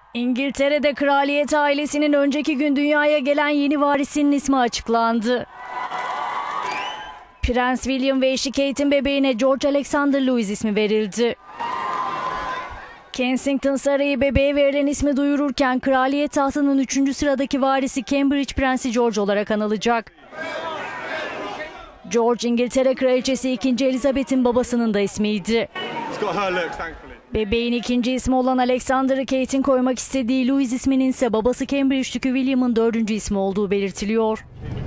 İngiltere'de kraliyet ailesinin önceki gün dünyaya gelen yeni varisinin ismi açıklandı. Prens William ve eşi Kate'in bebeğine George Alexander Louis ismi verildi. Kensington Sarayı bebeğe verilen ismi duyururken kraliyet tahtının 3. sıradaki varisi Cambridge Prensi George olarak anılacak. George, İngiltere Kraliçesi 2. Elizabeth'in babasının da ismiydi. Bebeğin ikinci ismi olan Alexander'ı Kate'in koymak istediği Louis isminin ise babası Cambridge Dükü William'ın 4. ismi olduğu belirtiliyor.